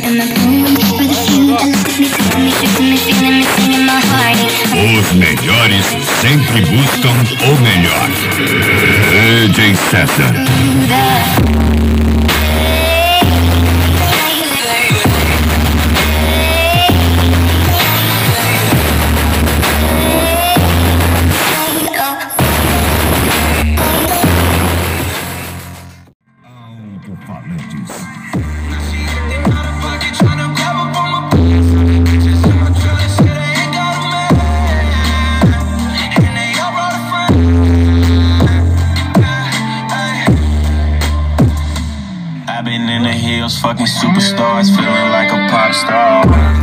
Os melhores sempre buscam o melhor. DJ César. Alto-falantes. I've been in the hills, fucking superstars, feeling like a pop star.